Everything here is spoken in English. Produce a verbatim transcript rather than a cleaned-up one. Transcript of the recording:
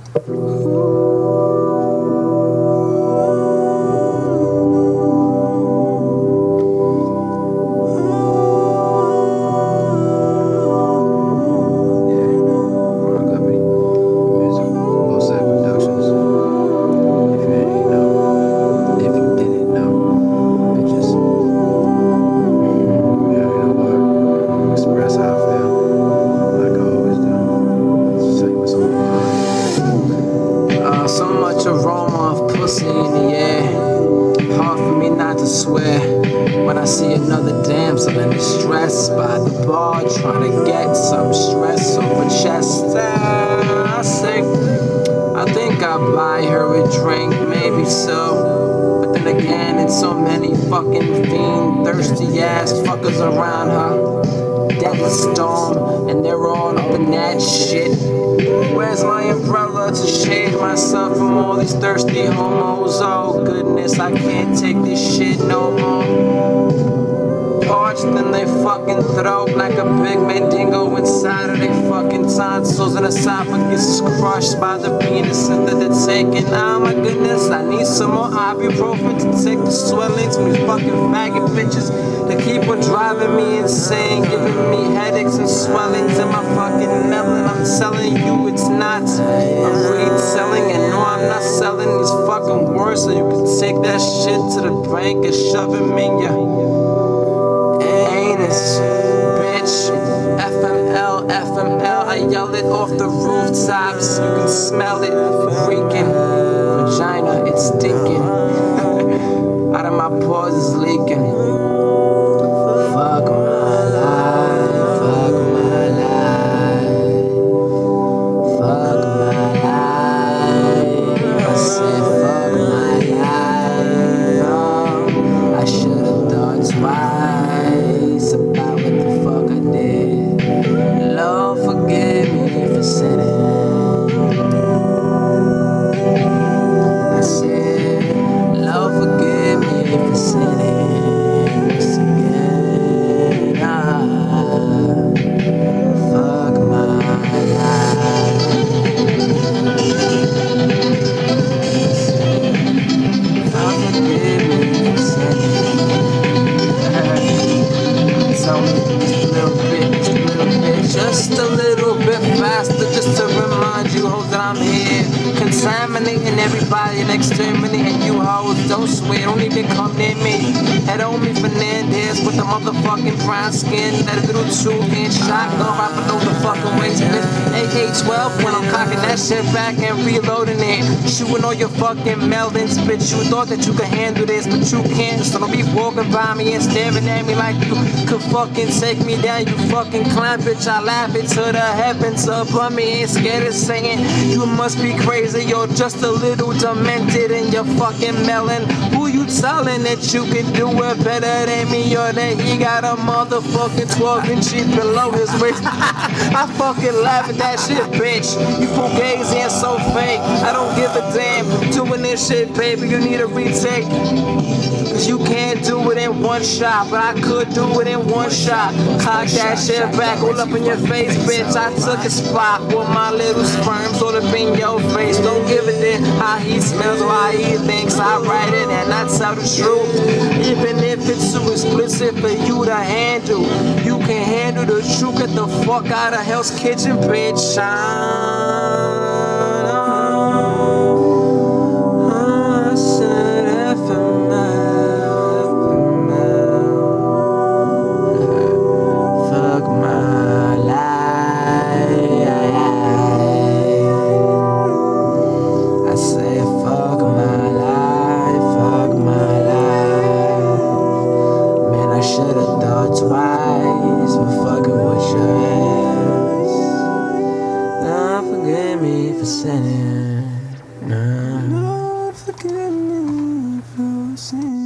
Aroma of pussy in the air. Hard for me not to swear when I see another damsel in distress by the bar trying to get some stress off her chest. I say, I think I'll buy her a drink, maybe so. But then again, it's so many fucking fiend thirsty ass fuckers around her. Deadly storm, and they're all up in that shit. Where's my umbrella to shade myself from all these thirsty homos? Oh goodness, I can't take this shit no more. Parched in they fucking throat like a big mandingo inside of they fucking tonsils, and esophagus is crushed by the penises that they're taking. Oh my goodness, I need some more ibuprofen to take the swellings from these fucking faggot bitches that keep on driving me insane, giving me headaches and swellings in my fucking melon. I'm telling you it's not a reselling, and no, I'm not selling these fucking words, so you can take that shit to the bank and shove them in your anus, bitch. F M L, F M L, I yell it off the rooftops, you can smell it, freaking vagina, it's stinking, out of my pores is leaking. Fuck my life, fuck my life, fuck my life. I said fuck my life. Oh, I should've thought twice about what the fuck I did. Lord, forgive me for sinning. I said, Lord, forgive me for sinning. Just a little bit faster, just to remind you hoes that I'm here, contaminating everybody and exterminating you hoes. Don't swear, don't even come near me. Head on me Fernandez with the motherfucking brown skin, that little two-inch shotgun right below the fucking waist. A K twelve when I'm cocking that shit back and reloading it, shooting all your fucking melons, bitch. You thought that you could handle this, but you can't. So don't be walking by me and staring at me like you could fucking take me down, you fucking clown, bitch. I laugh it to the heavens above me, ain't scared of saying you must be crazy, you're just a little demented in your fucking melon. Who you telling that you can do it better than me, or that he got a motherfucking twelve inch below his waist? I fucking laugh at that shit, bitch. You fugazi and so fake. I don't give a damn doing this shit, baby. You need a retake, cause you can't do it in one shot, but I could do it in one shot. Cock that shit back all up in your face, bitch. I took a spot with my little sperms all up in your face. Don't give a damn how he smells or how he thinks. I write it and I tell the truth, even if it's too explicit for you to handle. You can handle the truth. Get the fuck out of Hell's Kitchen, bitch. I should've thought twice for fucking with your ass. Nah, forgive me for sinning. Nah, forgive me for sinning.